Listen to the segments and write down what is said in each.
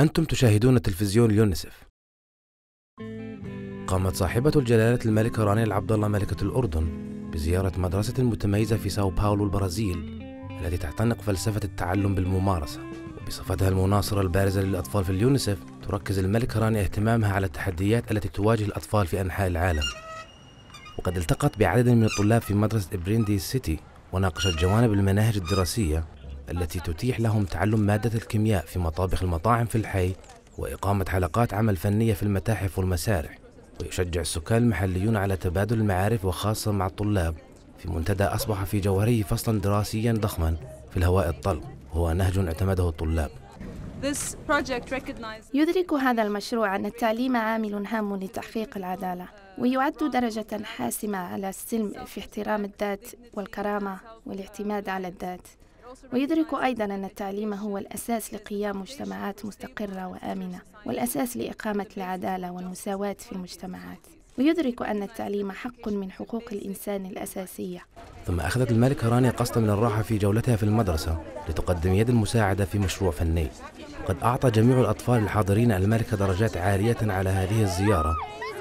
أنتم تشاهدون تلفزيون اليونيسف. قامت صاحبة الجلالة الملكة رانيا العبد الله ملكة الأردن بزيارة مدرسة متميزة في ساو باولو البرازيل التي تعتنق فلسفة التعلم بالممارسة. وبصفتها المناصرة البارزة للأطفال في اليونيسف، تركز الملكة رانيا اهتمامها على التحديات التي تواجه الأطفال في أنحاء العالم. وقد التقت بعدد من الطلاب في مدرسة أبرينديز سيتي وناقشت جوانب المناهج الدراسية التي تتيح لهم تعلم مادة الكيمياء في مطابخ المطاعم في الحي، وإقامة حلقات عمل فنية في المتاحف والمسارح. ويشجع السكان المحليون على تبادل المعارف وخاصة مع الطلاب في منتدى أصبح في جوهره فصلا دراسيا ضخما في الهواء الطلق، وهو نهج اعتمده الطلاب. يدرك هذا المشروع أن التعليم عامل هام لتحقيق العدالة، ويعد درجة حاسمة على السلم في احترام الذات والكرامة والاعتماد على الذات. ويدرك أيضاً أن التعليم هو الأساس لقيام مجتمعات مستقرة وآمنة، والأساس لإقامة العدالة والمساواة في المجتمعات. ويدرك أن التعليم حق من حقوق الإنسان الأساسية. ثم أخذت الملكة رانيا قسطا من الراحة في جولتها في المدرسة لتقدم يد المساعدة في مشروع فني. وقد أعطى جميع الأطفال الحاضرين الملكة درجات عالية على هذه الزيارة.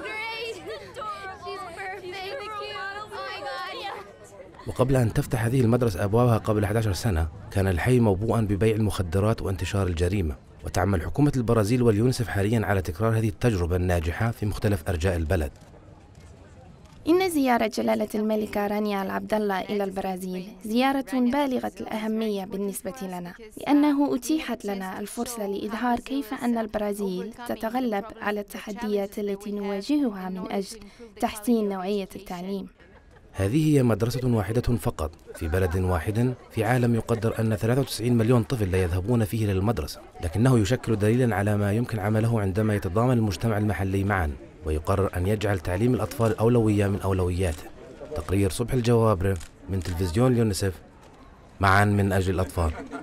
وقبل أن تفتح هذه المدرسة أبوابها قبل 11 سنة، كان الحي موبوءا ببيع المخدرات وانتشار الجريمة. وتعمل حكومة البرازيل واليونيسف حاليا على تكرار هذه التجربة الناجحة في مختلف أرجاء البلد. إن زيارة جلالة الملكة رانيا العبد الله إلى البرازيل زيارة بالغة الأهمية بالنسبة لنا، لأنه أتيحت لنا الفرصة لإظهار كيف أن البرازيل تتغلب على التحديات التي نواجهها من أجل تحسين نوعية التعليم. هذه هي مدرسة واحدة فقط في بلد واحد في عالم يقدر أن 93 مليون طفل لا يذهبون فيه للمدرسة، لكنه يشكل دليلا على ما يمكن عمله عندما يتضامن المجتمع المحلي معا ويقرر أن يجعل تعليم الأطفال أولوية من أولوياته. تقرير صبح الجوابرة من تلفزيون اليونيسف، معا من أجل الأطفال.